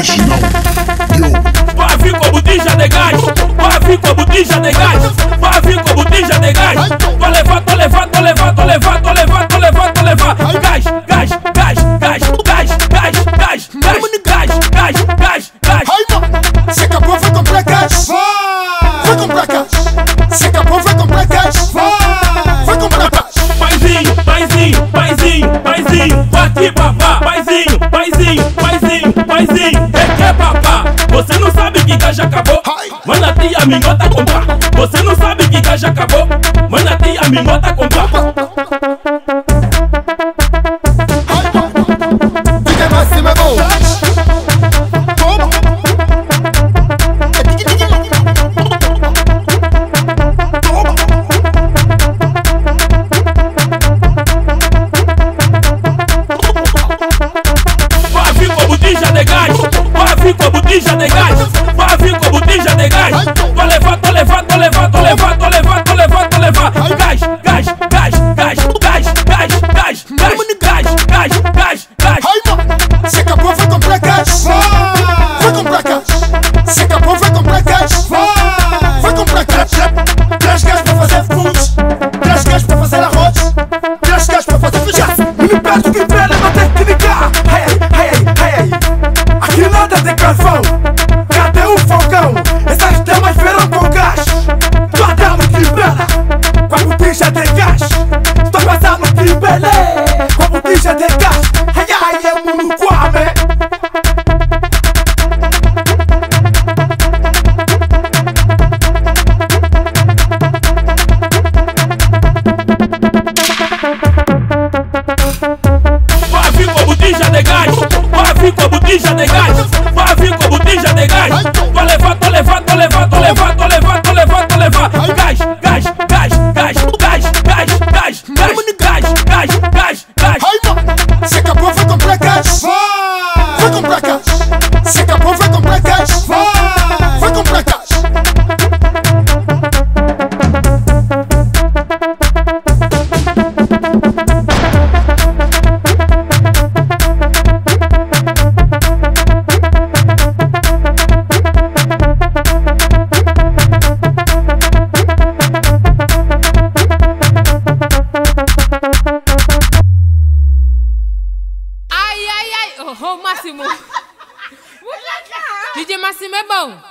original. Vai vir com botija de gás, vai vir com botija de gás, vai vir com botija de gás. Tô levar, tô levar, tô levar, tô levar, tô levar, tô levar, tô levar. Gás, gás, gás, gás, gás, gás, gás, gás, gás, gás, gás. Ai, mano, se acabou, vai comprar gás. Vai comprar gás. Se acabou, vai comprar gás. Vai comprar gás. Paizinho, paizinho, paizinho, paizinho, aqui papá. Paizinho, paizinho, paizinho, paizinho, é que é papá. Você não sabe que gás já acabou, manda a tia minhota comprar. Você não sabe que gás já acabou, manda a tia minhota comprar. DJ Massimo é bom. Vai vir com botija de gás, vai vir com botija de gás, vai vir com botija de gás. Tô levar, tô levar, tô levar, tô levar, tô levar, tô levar, tô levar. Gás, gás, gás, gás, gás, gás, gás, gás, gás, gás, gás. Ai, mano, se acabou, vai comprar gás. Vai comprar gás. Se acabou, vai comprar gás. Vai comprar gás. Traz gás pra fazer fuz. Traz gás pra fazer arroz. Traz gás pra fazer feijão. E me peço que velha não tem que ligar. Aqui nada tem carvão. Cadê o fogão? Essas damas verão com gás. Tua dama que bela, com a botija de gás. Estou passando que beleza, com a botija de gás. Ai, ai, é mundo quame. Vai vir com botija de gás, vai vir com botija de gás, vai vir com botija de gás. Tô levar, tô levar, tô levar, tô levar, tô levar, tô levar, tô levar. Gás, gás, gás, gás, gás, gás, gás, gás, gás, gás, gás. Ai, mano, se acabou, vai comprar gás. Vai comprar gás. Se acabou, vai comprar gás. Vai comprar gás. Ai, ai, ai, oh, Máximo. DJ Máximo é bom.